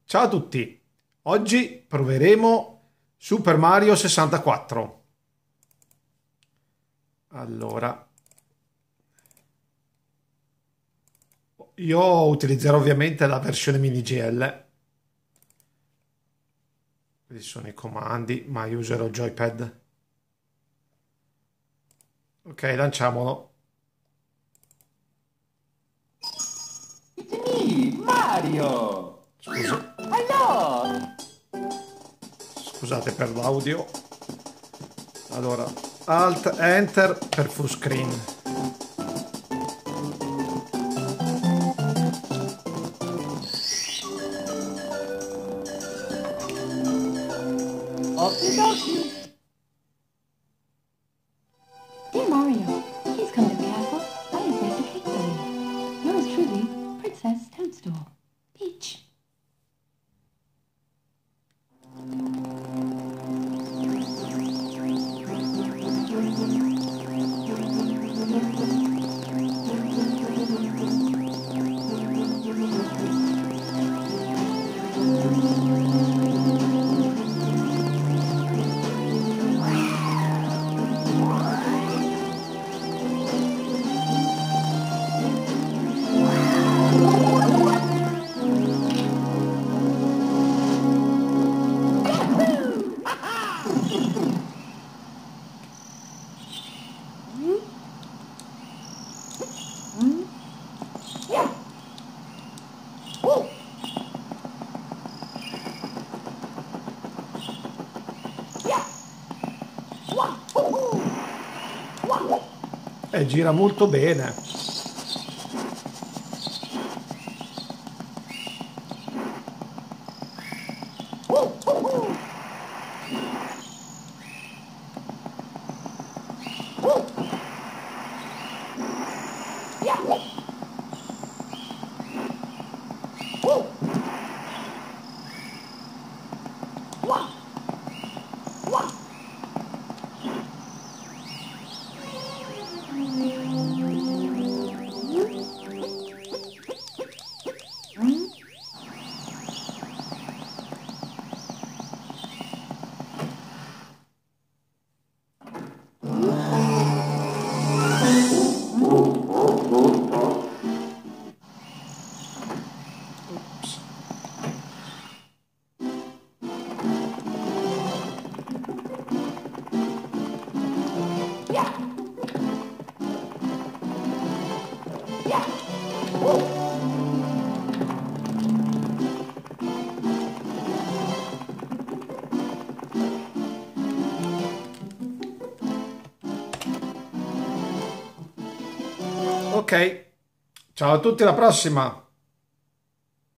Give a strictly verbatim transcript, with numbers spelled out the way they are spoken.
Ciao a tutti, oggi proveremo Super Mario sessantaquattro. Allora, io utilizzerò ovviamente la versione mini G L. Questi sono i comandi, ma io userò il joypad. Ok, lanciamolo. It's me, Mario! Scusa, Hello! scusate per l'audio. Allora, Alt Enter per full screen. Okie dokie! Dear Mario, please come to the castle. I have baked a cake for you. Yours truly, Princess Toadstool. Peach. E gira molto bene. Ok, ciao a tutti, alla prossima!